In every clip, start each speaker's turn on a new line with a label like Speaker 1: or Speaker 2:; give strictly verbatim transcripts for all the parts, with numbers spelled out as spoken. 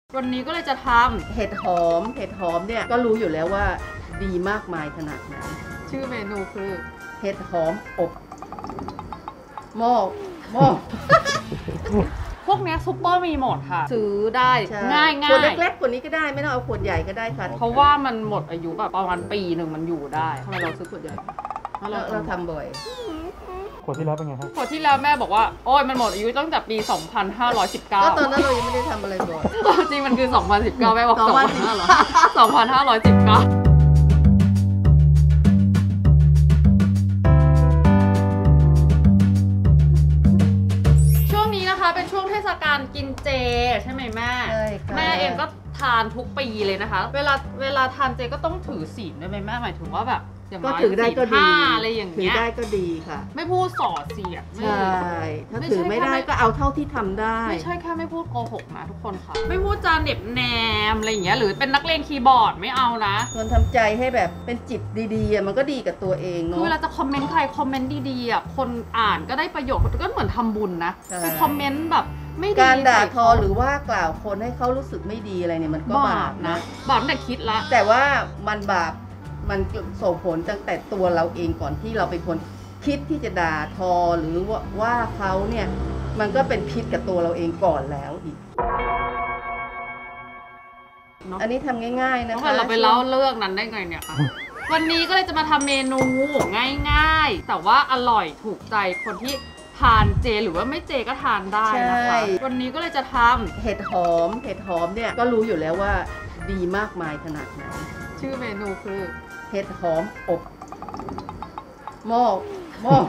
Speaker 1: วันนี้ก็เลยจะทำ
Speaker 2: เห็ดหอมเห็ดหอมเนี่ยก็รู้อยู่แล้วว่าดีมากมายขนาดไหน
Speaker 1: ชื่อเมนูคือ
Speaker 2: เห็ดหอมอบหม้อหม้อ
Speaker 1: พวกนี้ซุปเปอร์มีหมดค่ะซื้อได้ง่ายง่าย
Speaker 2: ขวดเล็กๆขวดนี้ก็ได้ไม่ต้องเอาขวดใหญ่ก็ได้ค่ะ
Speaker 1: เพราะว่ามันหมดอายุแบบประมาณปีหนึ่งมันอยู่ได้ทำไมเราซื้อขวดใหญ่
Speaker 2: เราเราทำบ่อย
Speaker 3: ขวดที่แล้วเป็นไงครับ
Speaker 1: ขวดที่แล้วแม่บอกว่าโอ้ยมันหมดอายุตั้งแต่ปีสองพันห้าร้อยสิบเก้า
Speaker 2: ก็ตอนนั้นเรายังไม่ได้ทำอะไรบ่อย
Speaker 1: จริงมันคือสองพันสิบเก้าแม่บอกสองพันห้าร้อยสองพันห้าร้อยสิบเก้าเป็นช่วงเทศกาลกินเจใช่ไหมแม่แม่เองก็ทานทุกปีเลยนะคะเวลาเวลาทานเจก็ต้องถือศีลด้วยไหมแม่หมายถึงว่าแบบ
Speaker 2: ก็ถือได้ก็ดี
Speaker 1: อะไรอย่างเงี้ย
Speaker 2: ถือได้ก็ดีค่ะ
Speaker 1: ไม่พูดส่อเสียด
Speaker 2: ใช่ถ้าถือไม่ได้ก็เอาเท่าที่ทำได้
Speaker 1: ไม่ใช่แค่ไม่พูดโกหกนะทุกคนค่ะไม่พูดจาเน็บแนมอะไรอย่างเงี้ยหรือเป็นนักเลงคีย์บอร์ดไม่เอานะ
Speaker 2: ควรทำใจให้แบบเป็นจิตดีๆมันก็ดีกับตัวเองเนาะ
Speaker 1: เวลาจะคอมเมนต์ใครคอมเมนต์ดีๆอ่ะคนอ่านก็ได้ประโยชน์ก็เหมือนทำบุญนะไปคอมเมนต์แบบไม่ดี
Speaker 2: การด่าทอหรือว่ากล่าวคนให้เขารู้สึกไม่ดีอะไรเนี่ยมันก็บาปนะ
Speaker 1: บาปแต่คิดละ
Speaker 2: แต่ว่ามันบาปมันส่งผลตั้งแต่ตัวเราเองก่อนที่เราเป็นคนคิดที่จะด่าทอหรือว่าว่าเขาเนี่ยมันก็เป็นพิษกับตัวเราเองก่อนแล้วอีกอันนี้ทำง่ายๆนะคะ
Speaker 1: เราไปเล่าเรื่องนั้นได้ไงเนี่ยคะวันนี้ก็เลยจะมาทำเมนูง่ายๆแต่ว่าอร่อยถูกใจคนที่ทานเจหรือว่าไม่เจก็ทานได้นะคะวันนี้ก็เลยจะทำ
Speaker 2: เห็ดหอมเห็ดหอมเนี่ยก็รู้อยู่แล้วว่าดีมากมายขนาดไหน
Speaker 1: ชื่อเมนูคือ
Speaker 2: เห็ดหอมอบหม้อหม้อ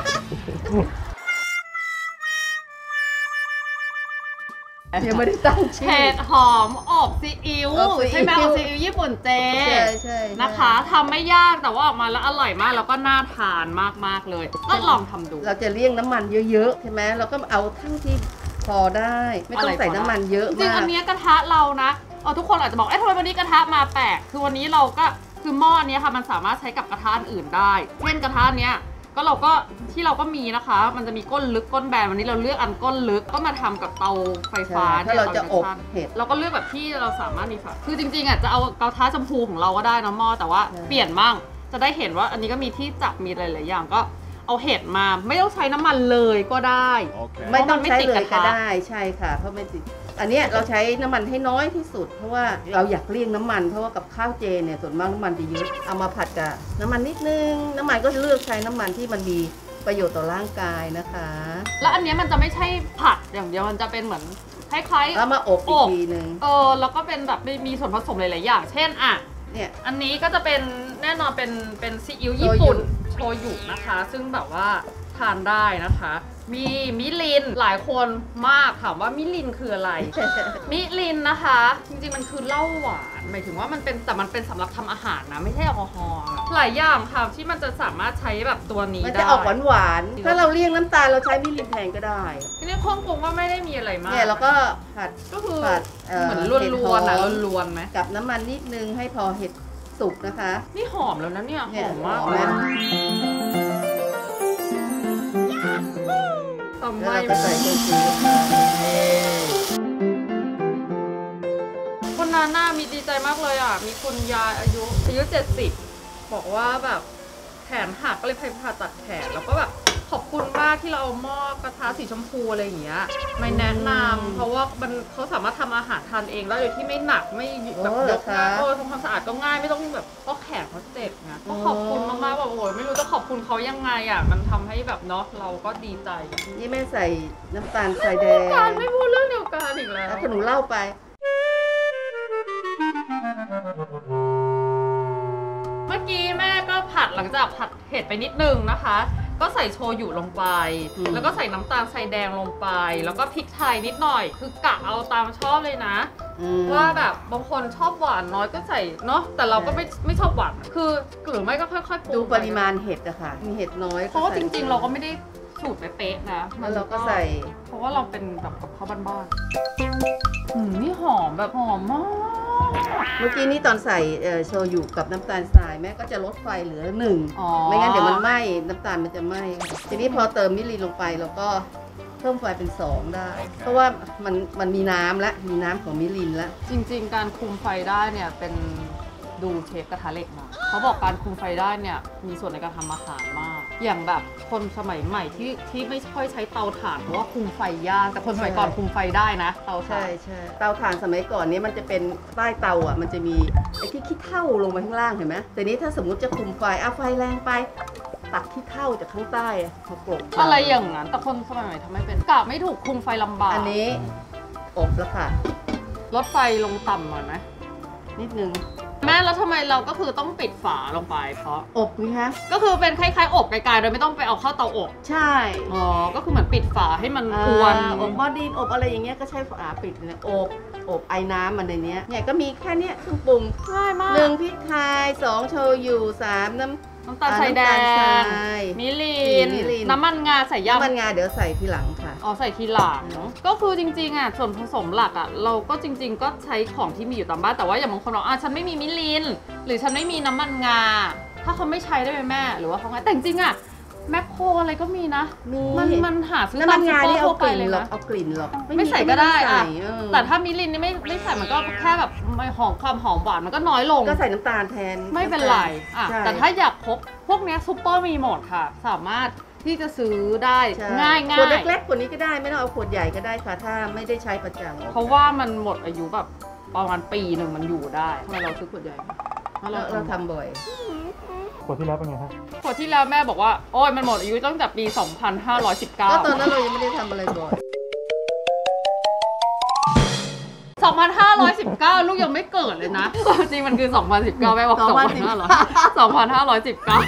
Speaker 2: ยังไม่ได้ตั้งชื่อ
Speaker 1: เห็ดหอมอบซีอิ๊วใช่ไหมอบซีอิ๊วญี่ปุ่นเจ
Speaker 2: ใช่ใช่
Speaker 1: นะคะทำไม่ยากแต่ว่าออกมาแล้วอร่อยมากแล้วก็น่าทานมากๆเลยก็ลองทำดู
Speaker 2: เราจะเลี่ยงน้ำมันเยอะๆใช่ไหมเราก็เอาเท่าที่พอได้ไม่ต้องใส่น้ำมันเยอะมาก
Speaker 1: จริงอันนี้กระทะเรานะเออทุกคนอาจจะบอกเอ๊ะทำไมวันนี้กระทะมาแปลกคือวันนี้เราก็คือหม้อนี้ค่ะมันสามารถใช้กับกระทะอื่นได้เช่นกระทะเนี้ยก็เราก็ที่เราก็มีนะคะมันจะมีก้นลึกก้นแบนวันนี้เราเลือกอันก้นลึกก็มาทำกับเตาไฟฟ้า
Speaker 2: ถ้าเราจะอบเห็ด
Speaker 1: เราก็เลือกแบบที่เราสามารถมีฝาคือจริงๆอ่ะจะเอากระทะชมพูของเราก็ได้นะหม้อแต่ว่าเปลี่ยนมั่งจะได้เห็นว่าอันนี้ก็มีที่จับมีหลายๆอย่างก็เอาเห็ดมาไม่ต้องใช้น้ำมันเลยก็ได้
Speaker 2: okay. ไม่ต้องใช้เลยก็ได้ใช่ค่ะเพราะไม่ติดอันนี้เราใช้น้ำมันให้น้อยที่สุดเพราะว่าเราอยากเลี่ยงน้ำมันเพราะว่ากับข้าวเจเนี่ยส่วนมากน้ำมันจะเยอะเอามาผัดกับน้ำมันนิดนึงน้ำมันก็เลือกใช้น้ำมันที่มันมีประโยชน์ต่อร่างกายนะคะ
Speaker 1: แล้วอันนี้มันจะไม่ใช่ผัดอย่างเดียวมันจะเป็นเหมือนคล้ายๆ
Speaker 2: แล้วมาอบอีกทีนึง
Speaker 1: เออแล้วก็เป็นแบบมีส่วนผสมหลายๆอย่างเช่นอ่ะเนี่ยอันนี้ก็จะเป็นแน่นอนเป็นเป็นซีอิ๊วญี่ปุ่นโชยุนะคะซึ่งแบบว่าทานได้นะคะมีมิรินหลายคนมากถามว่ามิรินคืออะไร มิรินนะคะจริงๆมันคือเหล้าหวานหมายถึงว่ามันเป็นแต่มันเป็นสำหรับทำอาหารนะไม่ใช่แอลกอฮอล์หลายอย่างค่ะที่มันจะสามารถใช้แบบตัวนี้ได้
Speaker 2: มันจะออกหวานหวานถ้าเราเลี่ยงน้ำตาลเราใช้มิรินแทนก็ได้
Speaker 1: ทีนี้ข้องกงว่าไม่ได้มีอะไรมาก
Speaker 2: เนี่ยเราก็ผัด
Speaker 1: ก็คือเหมือนล้วนๆนะล้วนๆไหม
Speaker 2: กับน้ำมันนิดนึงให้พอเห็ดสุกนะคะ
Speaker 1: นี่หอมแล้วนะเนี่ยหอมมากต่อไป
Speaker 2: ก็ใส่ตัวซี
Speaker 1: คนนาหน้ามีดีใจมากเลยอ่ะมีคุณยายอายุอายุเจ็ดสิบบอกว่าแบบแขนหักก็เลยไปผ่าตัดแขนแล้วก็แบบขอบคุณมากที่เราเอาหม้อกระทะสีชมพูอะไรอย่างเงี้ยไม่แนะนำเพราะว่ามันเขาสามารถทำอาหารทานเองได้โดยที่ไม่หนักไม่แบบยกง่ายโอ้ทำความสะอาดก็ง่ายไม่ต้องแบบเพราะแขนเขาเจ็บไงก็ขอบคุณมากๆแบบโอ้ยไม่รู้จะขอบคุณเขายังไงอ่ะมันทำให้แบบเนาะเราก็ดีใจ
Speaker 2: นี่แม่ใส่น้ำตาลทรายแดง
Speaker 1: การไม่พูดเรื่องเดียวกันอีกแล้ว
Speaker 2: หนูเล่าไป
Speaker 1: เมื่อกี้แม่ก็ผัดหลังจากผัดเห็ดไปนิดนึงนะคะก็ใส่โชยุลงไปแล้วก็ใส่น้ำตาลทรายแดงลงไปแล้วก็พริกไทยนิดหน่อยคือกะเอาตามชอบเลยนะว่าแบบบางคนชอบหวานน้อยก็ใส่เนาะแต่เราก็ไม่ไม่ชอบหวานคือหรือไม่ก็ค่อยๆ
Speaker 2: ดูปริมาณเห็ดอะค่ะมีเห็ดน้อย
Speaker 1: เพราะว่าจริงๆเราก็ไม่ได้สูตรเป๊ะๆนะ
Speaker 2: แล้วเราก็ใส่
Speaker 1: เพราะว่าเราเป็นแบบกับข้าวบ้านๆอืมนี่หอมแบบหอมมาก
Speaker 2: เมื่อกี้นี้ตอนใส่โชยุกับน้ำตาลทรายแม่ก็จะลดไฟเหลือหนึ่งไม่งั้นเดี๋ยวมันไหม้น้ำตาลมันจะไหม้ทีนี้พอเติมมิรินลงไปเราก็เพิ่มไฟเป็นสองได้ เพราะว่ามันมันมีน้ำและมีน้ำของมิรินแล้ว
Speaker 1: จริงๆ การคุมไฟได้เนี่ยเป็นดูเชฟกระทะเหล็กมาเขาบอกการคุมไฟได้เนี่ยมีส่วนในการทำอาหารมาก อย่างแบบคนสมัยใหม่ที่ที่ไม่ค่อยใช้เตาถ่านเพราะว่าคุมไฟยากแต่คนสมัยก่อนคุมไฟได้นะเตาถ่าน
Speaker 2: ใช่ใช่เตาถ่านสมัยก่อนเนี้มันจะเป็นใต้เตาอ่ะมันจะมีไอ้ที่ขี้เถ้าลงไปข้างล่างเห็นไหมแต่นี้ถ้าสมมุติจะคุมไฟอ่ะไฟแรงไปตักขี้เถ้าจากข้างใต้อะมากรบ
Speaker 1: อะไรอย่างนั้นแต่คนสมัยใหม่ทำไม่เป็นกะไม่ถูกคุมไฟลำบาก
Speaker 2: อันนี้อบแล้วค่ะ
Speaker 1: ลดไฟลงต่ำหน่อยไหม
Speaker 2: นิดนึง
Speaker 1: แม่แล้วทำไมเราก็คือต้องปิดฝาลงไปเพราะ
Speaker 2: อบนี่ฮะ
Speaker 1: ก็คือเป็นคล้ายๆอบไกลๆโดยไม่ต้องไปเอาเข้าเตาอบ
Speaker 2: ใช่
Speaker 1: อ๋อก็คือเหมือนปิดฝาให้มัน
Speaker 2: อ่าก
Speaker 1: วน
Speaker 2: อบหม้อดินอบอะไรอย่างเงี้ยก็ใช้ฝาปิดเนี่ยอบอบไอ้น้ำมันในเนี้ยเนี่ยก็มีแค่เนี้ยเครื่องปรุง
Speaker 1: ง่ายมาก
Speaker 2: หนึ่งพริกไทยสองโชยุสามน้ำ
Speaker 1: น้ำตาลทรายแด
Speaker 2: น้ำตาลท
Speaker 1: ง
Speaker 2: ราย
Speaker 1: มิลิน
Speaker 2: มิลิน
Speaker 1: น้ำมันงาใส่ยำ
Speaker 2: น้ำมันงาเดี๋ยวใส่ทีหลังค่ะ
Speaker 1: อ๋อใส่ทีหลังก็คือจริงๆอ่ะส่วนผสมหลักอ่ะเราก็จริง ๆ ก็ใช้ของที่มีอยู่ตามบ้านแต่ว่าอย่างบางคนบอกอ่ะฉันไม่มีมิลิน หรือฉันไม่มีน้ำมันงา ถ้าเขาไม่ใช้ได้ไหมแม่หรือว่าเขาไงแต่จริงๆอ่ะแมคโครอะไรก็มีนะ
Speaker 2: มี
Speaker 1: มันมันหาซื้อ
Speaker 2: น้ำ
Speaker 1: ตา
Speaker 2: มั
Speaker 1: ม
Speaker 2: น
Speaker 1: ซุป
Speaker 2: งา
Speaker 1: เปอ
Speaker 2: นี่
Speaker 1: ร์
Speaker 2: เอา
Speaker 1: ทั่ว
Speaker 2: ก
Speaker 1: ไป
Speaker 2: ลิ่น
Speaker 1: เลย
Speaker 2: หรอก
Speaker 1: นะ
Speaker 2: เอากลิ่นหรอก
Speaker 1: ไม่ใส่ก็ได้
Speaker 2: ม่
Speaker 1: อ่ะ
Speaker 2: ใส่เออ
Speaker 1: แต่ถ้ามิลินนี่ไม่ไม่ใส่มันก็แค่แบบไม่หอมความหอมหวานมันก็น้อยลง
Speaker 2: ก็ใส่น้ำตาลแทน
Speaker 1: ไม่เป็นไรอ่ะ
Speaker 2: ใช่
Speaker 1: แต่ถ้าอยากพกพวกเนี้ยซุปเปอร์มีหมดค่ะ สามารถที่จะซื้อได้
Speaker 2: ใช่
Speaker 1: ง่ายง่า
Speaker 2: ขวด
Speaker 1: ย
Speaker 2: เล็กๆขวดนี้ก็ได้ไม่ต้องเอาขวดใหญ่ก็ได้ค่ะถ้าไม่ได้ใช้ประจำ
Speaker 1: เพราะว่ามันหมดอายุแบบประมาณปีหนึ่งมันอยู่ได้ทำไมเราซื้อขวดใหญ่เพราะ
Speaker 2: เรา
Speaker 1: เรา
Speaker 2: เรา
Speaker 1: ทำ
Speaker 2: ทำบ่อย
Speaker 3: ขวดที่แล้วเป็นไงฮะ
Speaker 1: ขวดที่แล้วแม่บอกว่าโอ้ยมันหมดอายุตั้งแต่ปี สองพันห้าร้อยสิบเก้า
Speaker 2: ก็ตอนนั้นเรายังไม่ได้ทำอะไรบ่อย
Speaker 1: สองพันห้าร้อยสิบเก้า ลูกยังไม่เกิดเลยนะจริงมันคือ สองพันสิบเก้า แม่บอก สองพันห้าร้อย สองพันห้าร้อยสิบเก้า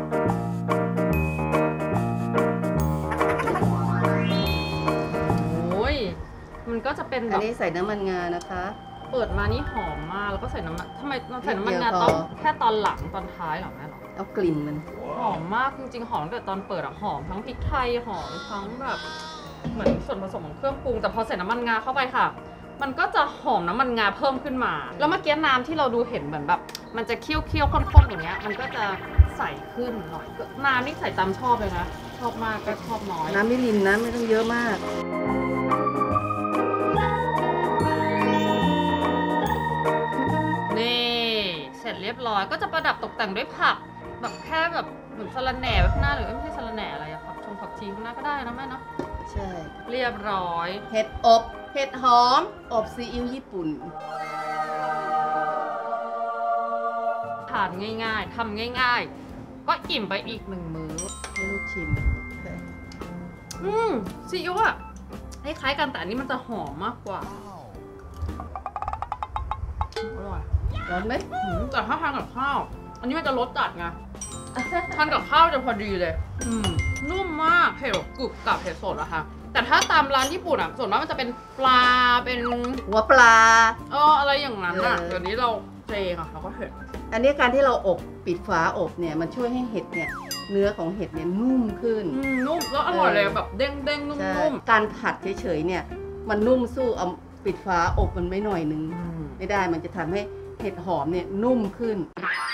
Speaker 1: โอ้ยมันก็จะเป็นแบ
Speaker 2: อัน
Speaker 1: บ
Speaker 2: นี้ใส่น้ำมันงานะคะ
Speaker 1: เปิดมานี่หอมมากแล้วก็ใส่น้ำมันทำไมเราใส่น้ำมัน
Speaker 2: นิดเดี
Speaker 1: งา
Speaker 2: ยว
Speaker 1: ตอน
Speaker 2: พอ
Speaker 1: แค่ตอนหลังตอนท้ายเหรอแม่หรอ
Speaker 2: เอากลิ่นมัน
Speaker 1: หอมมากจริงๆหอมตั้งแต่ตอนเปิดอะหอมทั้งพริกไทยหอมทั้งแบบเหมือนส่วนผสมของเครื่องปรุงแต่พอใส่น้ำมันงาเข้าไปค่ะ มันก็จะหอมน้ำมันงาเพิ่มขึ้นมา แล้วเมื่อกี้น้ำที่เราดูเห็นเหมือนแบบมันจะเคี่ยวเคี่ยวๆข้นๆอย่างเงี้ยมันก็จะใสขึ้นหน่อยน้ำนี่ใส่ตามชอบเลยนะชอบมากก็ชอบน้อย
Speaker 2: น้ำมิรินนะไม่ต้องเยอะมาก
Speaker 1: นี่เสร็จเรียบร้อยก็จะประดับตกแต่งด้วยผักแบบแค่แบบเหมือนสะระแหน่ไว้ข้างหน้าหรือไม่ใช่สะระแหน่อะไรอะผักชงผักชีข้างหน้าก็ได้นะแม่เนาะ
Speaker 2: ใช่
Speaker 1: เรียบร้อย
Speaker 2: เห็ดอบเห็ดหอม อบซีอิ๊วญี่ปุ่น
Speaker 1: ทานง่ายๆทำง่ายๆ ก็อิ่มไปอีกหนึ่งมื้อ
Speaker 2: ให้ลูกชิม
Speaker 1: อืมซีอิ๊วอะคล้ายๆกันแต่อันนี้มันจะหอมมากกว่าอร่อย
Speaker 2: ร้อนไหม
Speaker 1: อืมแต่ถ้าทานกับข้าว อันนี้มันจะรสจัดไง ทานกับข้าวจะพอดีเลย อืมนุ่มมากเผ็ดแบบกรึบกับเผ็ดสดอะค่ะ แต่ถ้าตามร้านญี่ปุ่นอะส่วนมากมันจะเป็นปลาเป็น
Speaker 2: หัวปลา
Speaker 1: เอออะไรอย่างนั้นอะ
Speaker 2: เออ
Speaker 1: เดี๋ยวนี้เราเจค่ะเราก็เผ็ด
Speaker 2: อันนี้การที่เราอบปิดฝาอบเนี่ยมันช่วยให้เห็ดเนี่ยเนื้อของเห็ดเนี่ยนุ่มขึ้น
Speaker 1: อืมนุ่มแล้วอร่อยเลยแบบเด้งเด้งๆ
Speaker 2: ใช่
Speaker 1: นุ่ม
Speaker 2: การผัดเฉยๆเนี่ยมันนุ่มสู้เอาปิดฝาอบมันไม่หน่อยนึง
Speaker 1: ๆอืม
Speaker 2: ไม่ได้มันจะทำให้เห็ดหอมเนี่ยนุ่มขึ้น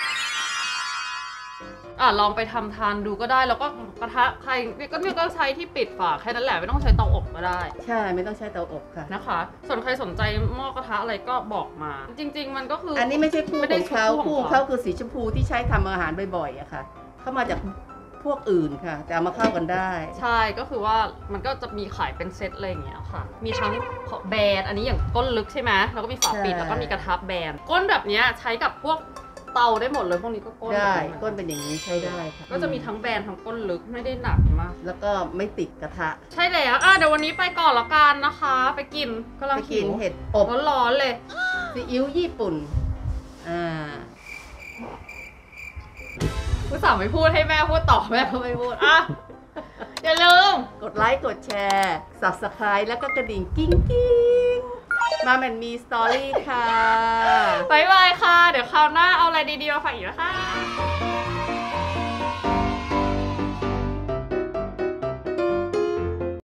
Speaker 1: อ่ะลองไปทำทานดูก็ได้แล้วก็กระทะใครก็เนี่ยก็ใช้ที่ปิดฝาแค่นั้นแหละไม่ต้องใช้เตาอบก็ได้
Speaker 2: ใช่ไม่ต้องใช้เตาอบค่ะ
Speaker 1: นะคะ ส่วนใครสนใจหม้อกระทะอะไรก็บอกมา จริง ๆ มันก็คือ
Speaker 2: อันนี้ไม่ใช่คู่
Speaker 1: ไม่
Speaker 2: ข
Speaker 1: ได้
Speaker 2: องเขา
Speaker 1: คู่
Speaker 2: คู่
Speaker 1: ของ
Speaker 2: ของ
Speaker 1: เขา
Speaker 2: เขาคือสีชมพูที่ใช้ทำอาหารบ่อยๆอะค่ะ เข้ามาจากพวกอื่นค่ะ แต่เอามาเข้ากันได้
Speaker 1: ใช่ก็คือว่ามันก็จะมีขายเป็นเซตอะไรอย่างเงี้ยค่ะ มีทั้งแบรนด์อันนี้อย่างก้นลึกใช่ไหมแล้วก็มีฝาปิด
Speaker 2: ใช่
Speaker 1: แล้วก็มีกระทะแบรนด์ก้นแบบเนี้ยใช้กับพวกเตาได้หมดเลยพวกนี้ก็ก้น
Speaker 2: ได้
Speaker 1: แบบนี้
Speaker 2: ก้นเป็นอย่างนี้ใช้ได้ค่ะ
Speaker 1: ก็จะมีทั้งแบรนด์ทั้งก้นลึกไม่ได้หนักมาก
Speaker 2: แล้วก็ไม่ติดกระทะ
Speaker 1: ใช่แล้วอ่ะเดี๋ยววันนี้ไปก่อนละกันนะคะ ไปกินกำลัง
Speaker 2: ไป
Speaker 1: หิ
Speaker 2: กิน
Speaker 1: ว
Speaker 2: เห็ดอบ
Speaker 1: ร้อนๆเลย
Speaker 2: ซีอิ๊วญี่ปุ่นอ่า
Speaker 1: ผู้สาวไม่พูดให้แม่พูดต่อแม่ก็ไม่พูดอ่ะอย่าลืม
Speaker 2: กดไลค์กดแชร์ Subscribe แล้วก็กระดิ่งกิ้งกิ้งมาแมนมีสตอรี่ค่ะ
Speaker 1: บายบายค่ะ เดี๋ยวคราวหน้าเอาอะไรดีๆมาฝากอีกนะคะ